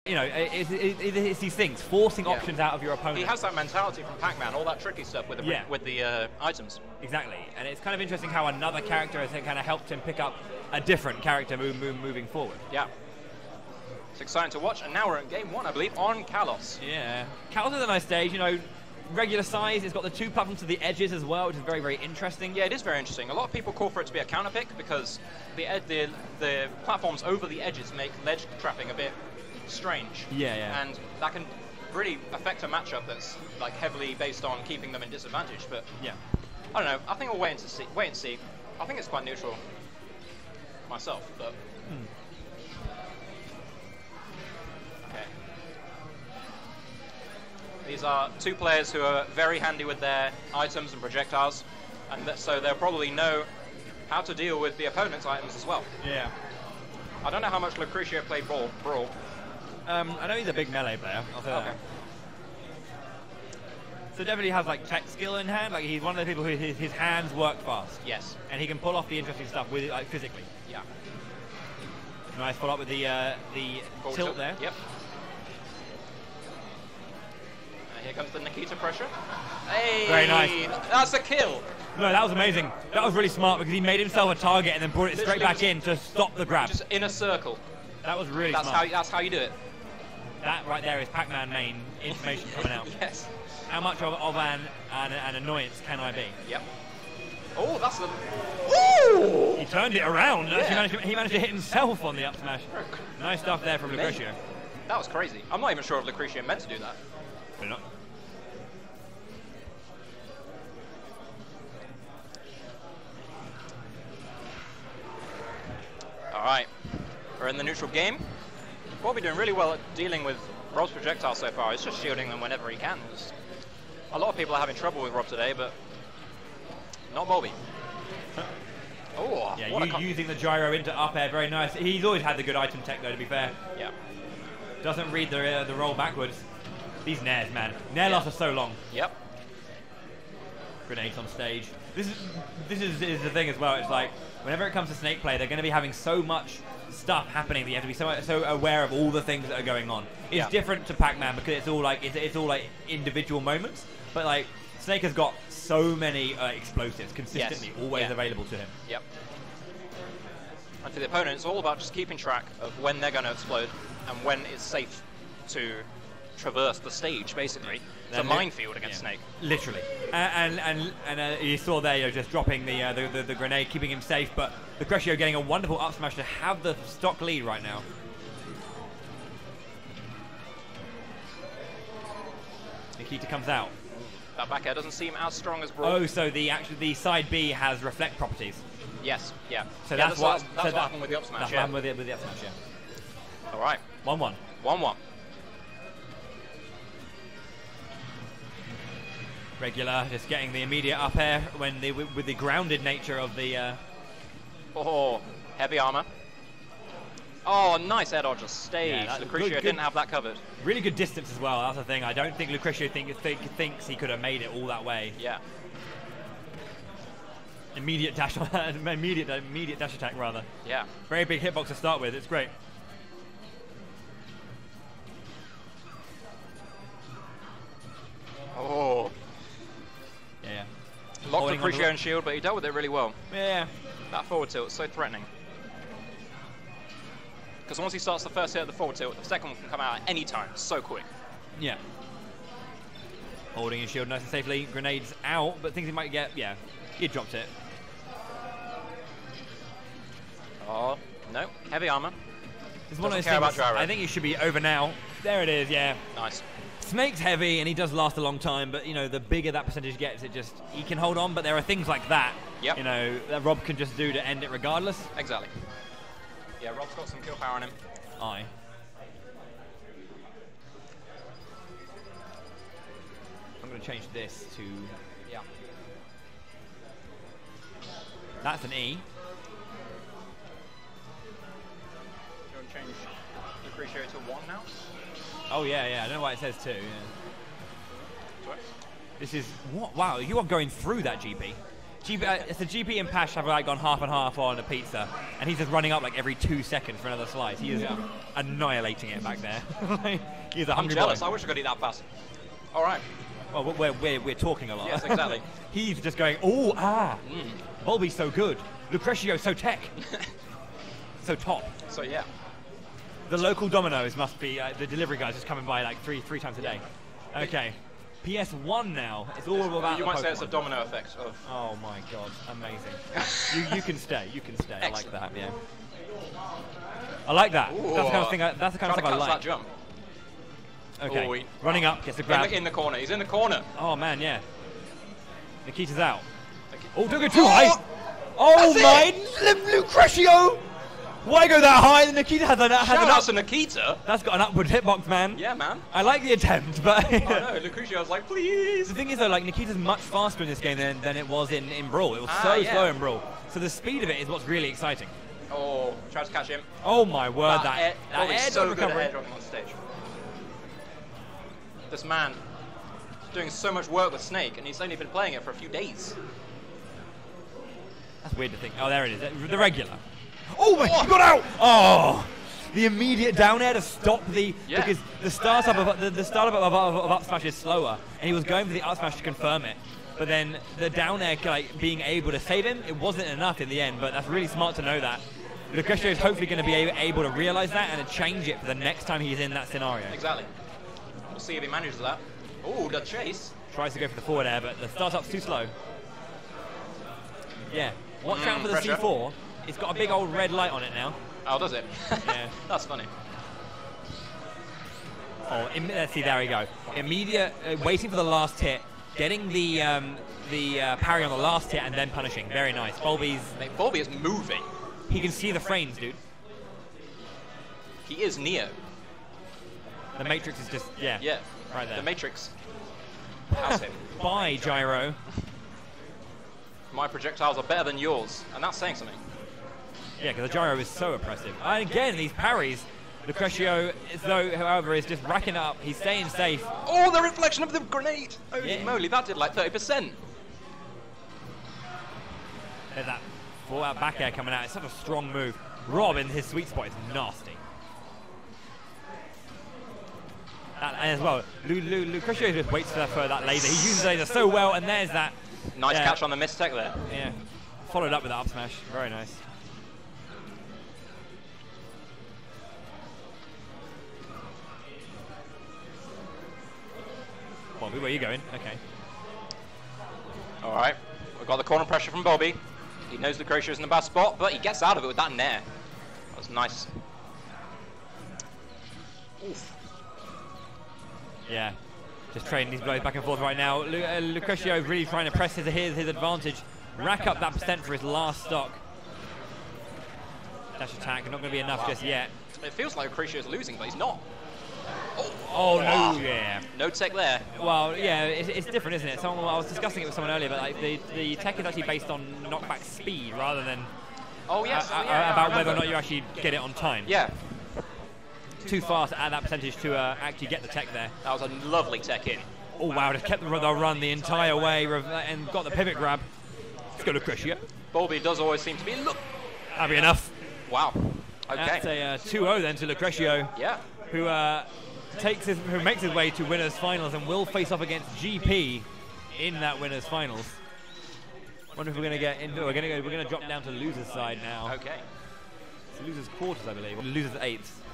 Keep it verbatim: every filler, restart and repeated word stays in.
you know, it's, it's, it's these things, forcing Yeah. options out of your opponent. He has that mentality from Pac-Man, all that tricky stuff with the Yeah. with the uh, items. Exactly, and it's kind of interesting how another character has kind of helped him pick up a different character move, move, moving forward. Yeah. It's exciting to watch, and now we're in game one, I believe, on Kalos. Yeah. Kalos is a nice stage, you know, regular size. It's got the two platforms to the edges as well, which is very, very interesting. Yeah, it is very interesting. A lot of people call for it to be a counter pick because the ed the the platforms over the edges make ledge trapping a bit strange. Yeah, yeah. And that can really affect a matchup that's like heavily based on keeping them in disadvantage. But Yeah. I don't know. I think we'll wait and see. Wait and see. I think it's quite neutral myself, but. Mm. Okay. These are two players who are very handy with their items and projectiles, and th so they'll probably know how to deal with the opponent's items as well. Yeah. I don't know how much Lucretia played Brawl. Brawl. Um, I know he's a big melee player. I'll say Okay. that. So definitely has like tech skill in hand. Like he's one of the people who his, his hands work fast, Yes. and he can pull off the interesting stuff with it, like physically. Yeah. Nice follow up with the uh, the Forward tilt there. Yep. Uh, here comes the Nikita pressure. Hey! Very nice. That's a kill. No, that was amazing. That was really smart because he made himself a target and then brought it straight Literally back in to stop the grab. Just in a circle. That was really That's smart. how. That's how you do it. That right there is Pac-Man main information coming out. Yes. How much of, of an, an, an annoyance can I be? Yep. Oh, that's a. Ooh! He turned it around. Yeah. Actually managed to, he managed to hit himself on the up smash. Nice stuff there from Amazing. Lucretia. That was crazy. I'm not even sure if Lucretia meant to do that. Probably not. All right. We're in the neutral game. Bobby doing really well at dealing with Rob's projectiles so far. He's just shielding them whenever he can. It's- a lot of people are having trouble with Rob today, but not Bobby. Oh, Yeah, what a you, com- using the gyro into up air, very nice. He's always had the good item tech though, to be fair. Yeah. Doesn't read the uh, the roll backwards. These nairs, man. Nair lasts are so long. Yep. Grenades on stage. This is this is, is the thing as well. It's like whenever it comes to Snake play, they're going to be having so much stuff happening that you have to be so so aware of all the things that are going on. It's Yeah. different to Pac-Man because it's all like it's, it's all like individual moments, but like Snake has got so many uh, explosives consistently, Yes. always Yeah. available to him. Yep. And for the opponent, it's all about just keeping track of when they're going to explode and when it's safe to traverse the stage, basically. It's a Then li- minefield against yeah. Snake. Literally, and and and, and uh, you saw there, you know, just dropping the, uh, the, the the grenade, keeping him safe. But Lucretia getting a wonderful up smash to have the stock lead right now. Nikita comes out. That back air doesn't seem as strong as Brawl. Oh, so the actually the side B has reflect properties. Yes, yeah. So yeah, that's, that's, what that's, that's so what that- happened with the up smash, That's yeah. what happened with the, with the up smash. Yeah. All right, One one. one one. Regular, just getting the immediate up air when the with the grounded nature of the. Uh, Oh, heavy armor. Oh, nice air dodge stage. Yeah, that- Lucretia good- good. didn't have that covered. really good distance as well. That's the thing. I don't think Lucretia think, think, thinks he could have made it all that way. Yeah. Immediate dash, immediate, immediate dash attack rather. Yeah. Very big hitbox to start with. It's great. Oh. Yeah, yeah. Locked Holding on Lucretia to- and shield, but he dealt with it really well. Yeah. That forward tilt is so threatening. Because once he starts the first hit of the forward tilt, the second one can come out at any time, so quick. Yeah. Holding his shield nice and safely. Grenades out, but thinks he might get. Yeah, he dropped it. Oh, no. Heavy armor. It's one of Doesn't those care about things. gyro. I think it should be over now. There it is. Yeah. Nice. Snake's heavy and he does last a long time, but you know the bigger that percentage gets, it just he can hold on. But there are things like that, Yep. you know, that Rob can just do to end it regardless. Exactly. Yeah, Rob's got some kill power on him. Aye. I'm going to change this to. Yeah. That's an E. You want to change Lucretia to one now? Oh yeah, yeah. I don't know why it says two. Yeah. Sorry? This is what? Wow, you are going through that G P. G P, uh, it's a G P and Pash have like gone half and half on a pizza, and he's just running up like every two seconds for another slice. He is Yeah. annihilating it back there. He's a I'm hungry jealous. boy. I wish I could eat that fast. All right. Well, we're, we're, we're talking a lot. Yes, exactly. He's just going, oh, ah. Mm. Volby's so good. Lucretio so tech. So top. So yeah. The local Domino's must be, uh, the delivery guys just coming by like three three times a day. Okay. P S one now. It's all about You the might say it's a Pokemon. domino effect of. Oh my god, amazing. you, you can stay, you can stay. I like Excellent. that, yeah. I like that. Ooh. That's the kind of thing I, that's the kind Trying of to thing I catch like. that jump. Okay. Oh, he- Running up, gets a In grab. the, in the corner. He's in the corner. Oh man, yeah. Nikita's out. Okay. Oh, don't go too high. Oh That's my, Lu- Lucretio! Why go that high? The Nikita has an, has Shout an out up, to Nikita. that's got an upward hitbox, man. Yeah, man. I like the attempt, but I know. Lucretio was like, please. the thing is though, like Nikita's much faster in this game than, than it was in, in Brawl. It was Ah, so yeah. slow in Brawl. So the speed of it is what's really exciting. Oh, tries to catch him. Oh my word, that, air, that Volby's air so dodge good at recovery. air dropping on stage. This man is doing so much work with Snake, and he's only been playing it for a few days. That's weird to think. Oh, there it is. The regular. Oh my! Oh. He got out! Oh! The immediate down air to stop the Yeah. because the startup of the, the startup of, of, of up smash is slower, and he was going for the up smash to confirm it. But then the down air, like being able to save him, it wasn't enough in the end. But that's really smart to know that. Lucretio is hopefully going to be able, able to realize that and to change it for the next time he's in that scenario. Exactly. We'll see if he manages that. Oh, the chase. Tries to go for the forward air, but the startup's too slow. Yeah. Watch out Mm, for the pressure. C four. It's got a big old red light on it now. Oh, does it? Yeah. That's funny. Oh, im- let's see, there we go. Immediate, uh, waiting for the last hit, getting the um, the uh, parry on the last hit, and then punishing. Very nice. Volby's, Mate, Volby is moving. he can see the frames, dude. He is Neo. The Matrix is just, yeah, Yeah. right there. The Matrix has him. Bye, Gyro. My projectiles are better than yours, and that's saying something. Yeah, because the Gyro is so oppressive. And again, these parries, Lucretio, as though, however, is just racking it up. He's staying safe. Oh, the reflection of the grenade! Holy Yeah. moly, that did like thirty percent. There's that full-out back air coming out. It's such a strong move. Rob in his sweet spot is nasty. And, and as well, Lu, Lu, Lucretio just waits for, for that laser. He uses laser so well, and there's that. Nice Yeah. catch on the mistech there. Yeah. Followed up with that up smash. Very nice. Bobby, where are you going? Okay. Alright, we've got the corner pressure from Volby. He knows Lucretio's in the bad spot, but he gets out of it with that nair. That was nice. Oof. Yeah. Just trading these blows back and forth right now. Lu uh, Lucretio really trying to press his, his, his advantage. Rack up that percent for his last stock. Dash attack, not going to be enough just yet. It feels like Lucretio's losing, but he's not. Oh, Oh, wow. no, yeah. No tech there. Well, yeah, it's, it's different, isn't it? Someone, I was discussing it with someone earlier, but like the, the tech is actually based on knockback speed rather than Oh, yes. uh, oh, uh, yeah, I about whether or remember. not you actually get it on time. Yeah, Too fast at that percentage to uh, actually get the tech there. that was a lovely tech in. Oh, wow, just kept the, the run the entire way rev- and got the pivot grab. Let's go Lucretio. Volby does always seem to be. Look! That'll be enough. Wow. Okay. That's a uh, two oh then to Lucretio, Yeah. who uh, takes his, who makes his way to winners finals and will face off against G P in that winners finals. Wonder if we're gonna get into. We're gonna go. We're gonna drop down to losers side now. Okay. It's losers quarters, I believe. Losers eighths.